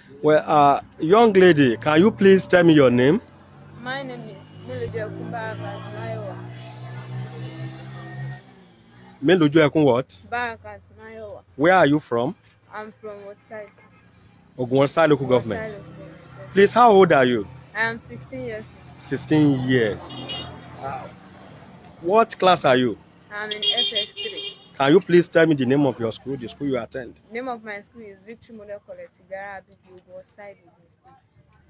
Well, young lady, can you please tell me your name? My name is Melody Barakat Mayowa. Meloju Ekun what? Barakat Mayowa. Where are you from? I'm from what side? Ogunwonsa local What government. side of government? Yes. Please, how old are you? I am 16 years old. 16 years. What class are you? I'm in SS3. Can you please tell me the name of your school, the school you attend? Name of my school is Victory Model College, Tigara Abibu, what side of the state?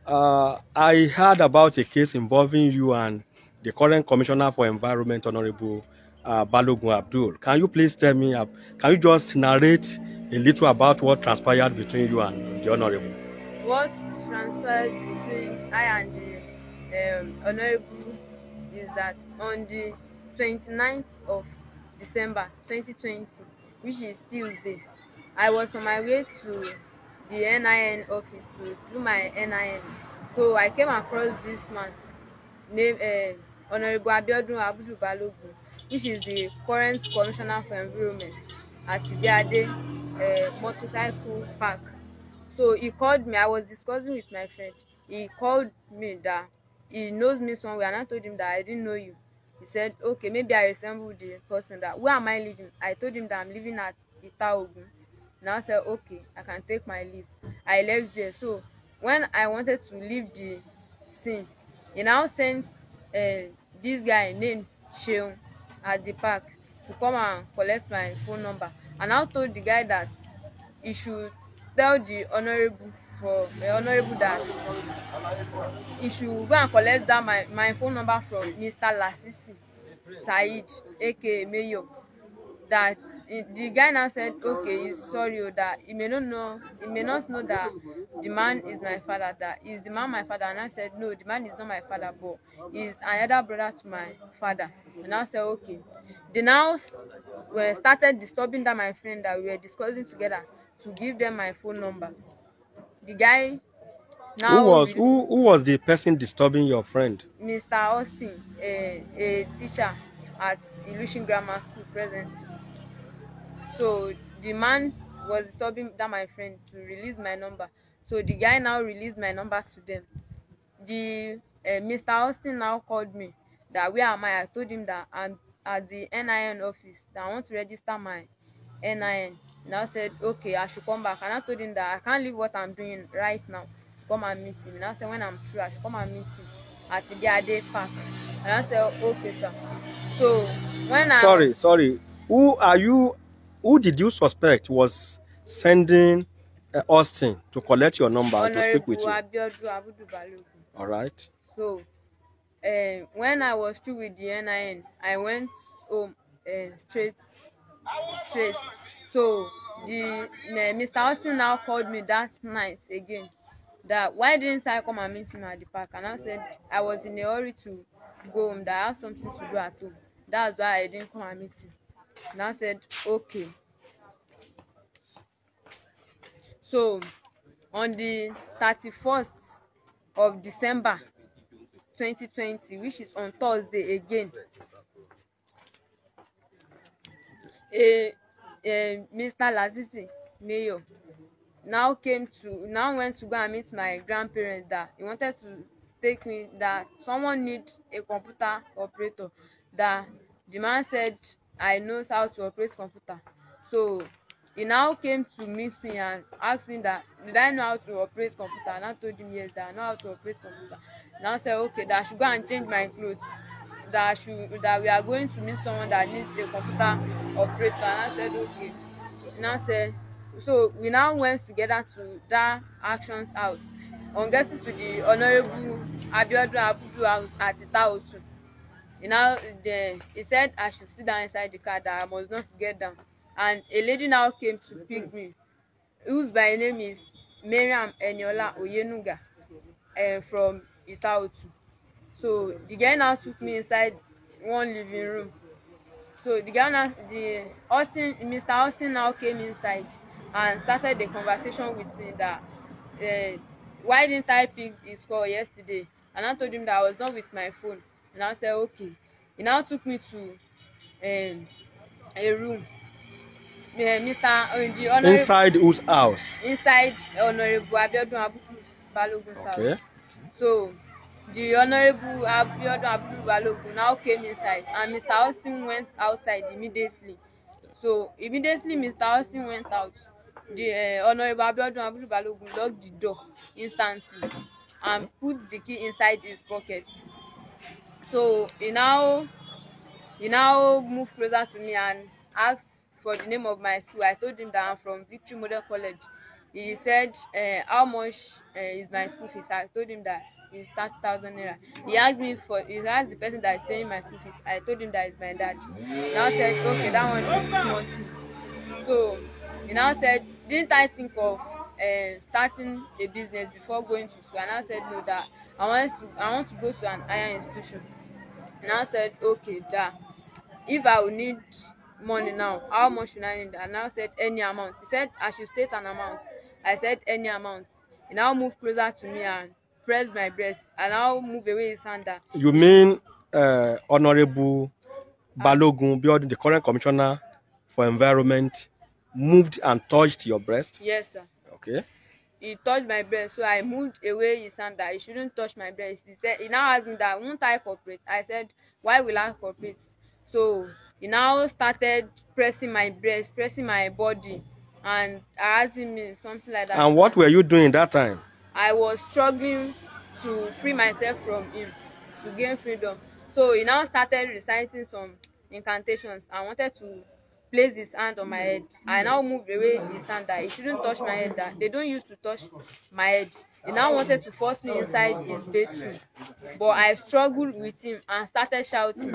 I heard about a case involving you and the current Commissioner for Environment, Honorable Balogun Abdul. Can you please tell me, can you just narrate a little about what transpired between you and the Honorable? What transpired between I and the Honorable is that on the 29th of December 2020, which is Tuesday, I was on my way to the NIN office to do my NIN. So I came across this man named Honorable Abiodun Abudu Balogun, which is the current Commissioner for Environment at Ibiade Motorcycle Park. So he called me. I was discussing with my friend. He called me that he knows me somewhere, and I told him that I didn't know you. He said, okay, maybe I resemble the person. That where am I living? I told him that I'm living at Itaogun. Now I said, okay, I can take my leave. I left there. So when I wanted to leave the scene, he now sent this guy named Sheun at the park to come and collect my phone number. And I told the guy that he should tell the honourable that he should go and collect that my phone number from Mr. Lasisi Saheed aka Mayor. That the guy now said okay, he's sorry that he may not know that the man is my father, that is the man my father. And I said no, the man is not my father, but he's another brother to my father. And I said okay. They now were started disturbing that my friend that we were discussing together to give them my phone number. The guy now Who was the person disturbing your friend? Mr. Austin, a teacher at Ilushin Grammar School presently. So the man was disturbing that my friend to release my number. So the guy now released my number to them. The Mr. Austin now called me that where am I? I told him that I'm at the NIN office, that I want to register my NIN. Now said okay, I should come back. And I told him that I can't leave what I'm doing right now to come and meet him. And I said when I'm through, I should come and meet him at Ibiade Park. And I said okay, sir. So when Sorry. Who are you? Who did you suspect was sending Austin to collect your number and to speak with Honorable you? Abiodun Abudu Balogun. All right. So when I was through with the NIN, I went home straight. So the Mr. Austin now called me that night again that why didn't I come and meet him at the park? And I said I was in a hurry to go home, that I have something to do at home. That's why I didn't come and meet you. And I said okay. So on the 31st of December 2020, which is on Thursday again, Mr. Lasisi Mayor now went to go and meet my grandparents, that he wanted to take me, that someone need a computer operator, that the man said I knows how to operate computer. So he now came to meet me and asked me that did I know how to operate computer, and I told him yes, that I know how to operate computer. And I said okay, that I should go and change my clothes, that we are going to meet someone that needs a computer operator. And I said okay. And I said so we now went together to that actions house. On getting to the Honorable Abiodun Abudu house at Itaotu, he said I should sit down inside the car, that I must not get down. And a lady now came to pick me, whose by name is Mariam Eniola Oyenuga, from Itaotu. So the guy now took me inside one living room. So Mr. Austin now came inside and started the conversation with me that why didn't I pick his call yesterday? And I told him that I was not with my phone. And I said okay. He now took me to a room the honorable Inside whose house? inside Honorable Abiodun Abudu Balogun's Okay. house. So the Honorable Abiodun Abudu Balogun now came inside, and Mr. Austin went outside immediately. So immediately Mr. Austin went out, the Honorable Abiodun Abudu Balogun locked the door instantly and put the key inside his pocket. So he now moved closer to me and asked for the name of my school. I told him that I'm from Victory Model College. He said, how much is my school fees? I told him that it's 30,000 naira. He asked the person that is paying my school fees. I told him that it's my dad. He now said, okay, that one is monthly. So he now said, didn't I think of starting a business before going to school? And I said no, that I want to go to an higher institution. And I said, okay, that if I will need money now, how much should I need? And I said any amount. He said I should state an amount. I said any amount. He now moved closer to me and pressed my breast. And now move away his hand down. You mean Honorable Balogun Biodun, the current commissioner for environment, moved and touched your breast? Yes, sir. Okay. He touched my breast, so I moved away his hand that he shouldn't touch my breast. He now asked me that won't I cooperate? I said, why will I cooperate? So he now started pressing my breast, pressing my body, and harassing me, something like that. And what were you doing that time? I was struggling to free myself from him, to gain freedom. So he now started reciting some incantations. I wanted to place his hand on my head. I now moved away his hand that he shouldn't touch my head, that they don't use to touch my head. He now wanted to force me inside his bedroom, but I struggled with him and started shouting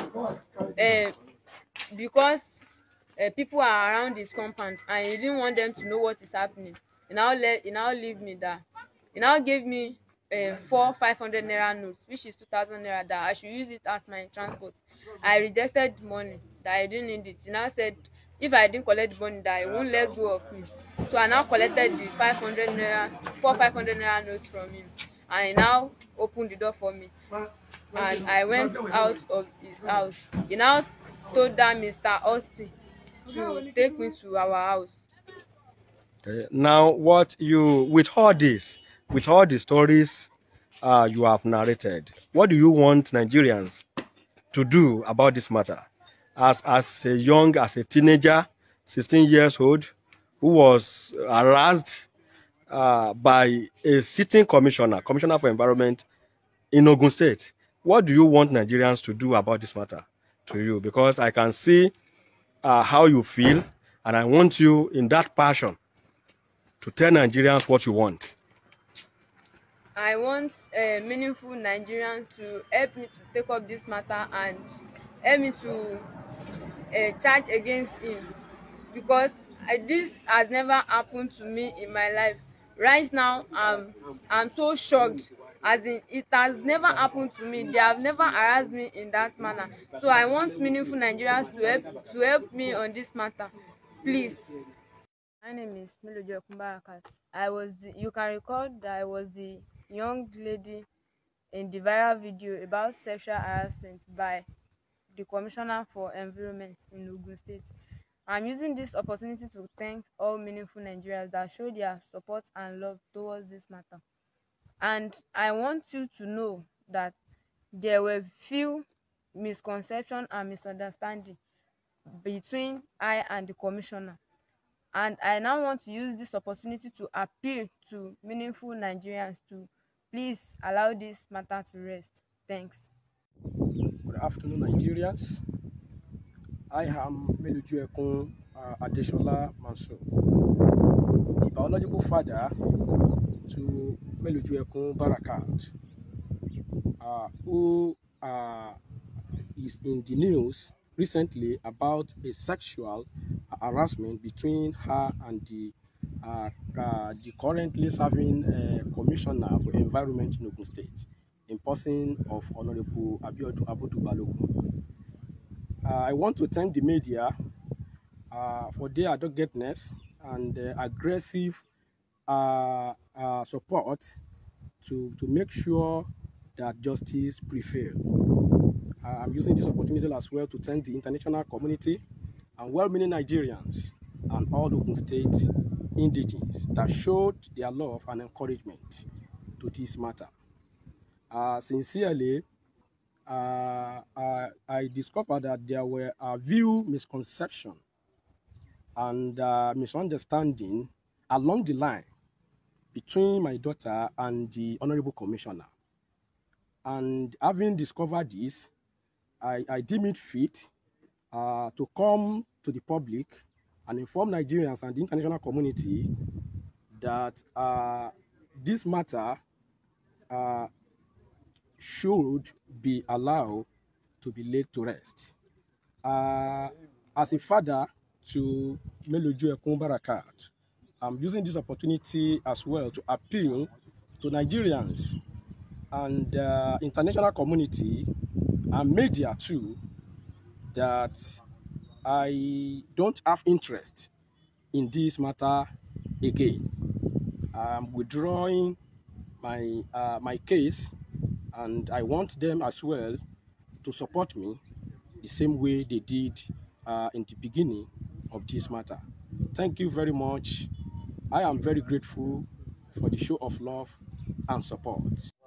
because people are around his compound and he didn't want them to know what is happening. He now leave me there. He now gave me 500 naira notes, which is 2,000 naira, that I should use it as my transport. I rejected the money, that I didn't need it. He now said if I didn't collect the money, that he won't let go of me. So I now collected the 500 naira notes from him, and he now opened the door for me, and I went out of his house. He now told that Mr. Austin to take me to our house. Okay. Now, with all the stories you have narrated, what do you want Nigerians to do about this matter? As a teenager, 16 years old, who was harassed by a sitting commissioner for environment in Ogun State. What do you want Nigerians to do about this matter to you? Because I can see how you feel, and I want you in that passion to tell Nigerians what you want. I want meaningful Nigerians to help me to take up this matter and help me to charge against him, because this has never happened to me in my life. Right now, I'm so shocked, as in it has never happened to me. They have never harassed me in that manner. So I want meaningful Nigerians to help me on this matter, please. My name is Melojo Kumbarakat. You can recall that I was the young lady in the viral video about sexual harassment by the Commissioner for Environment in Ogun State. I'm using this opportunity to thank all meaningful Nigerians that show their support and love towards this matter. And I want you to know that there were few misconceptions and misunderstanding between I and the Commissioner. And I now want to use this opportunity to appeal to meaningful Nigerians to please allow this matter to rest. Thanks. Good afternoon, Nigerians. I am Meluju Adeshola Mansour, the biological father to Meluju Barakat, who is in the news recently about a sexual harassment between her and the currently serving Commissioner for Environment in Ogun State, in person of Honorable Abiodun Abudu Balogun. I want to thank the media for their doggedness and aggressive support to make sure that justice prevails. I'm using this opportunity as well to thank the international community and well-meaning Nigerians and all Ogun State indigenes that showed their love and encouragement to this matter. Sincerely, I discovered that there were a few misconceptions and misunderstanding along the line between my daughter and the Honorable Commissioner. And having discovered this, I deem it fit to come to the public and inform Nigerians and the international community that this matter should be allowed to be laid to rest. As a father to Meloju Ekun Barakat, I'm using this opportunity as well to appeal to Nigerians and international community and media too, that I don't have interest in this matter again. I'm withdrawing my case, and I want them as well to support me the same way they did in the beginning of this matter. Thank you very much. I am very grateful for the show of love and support.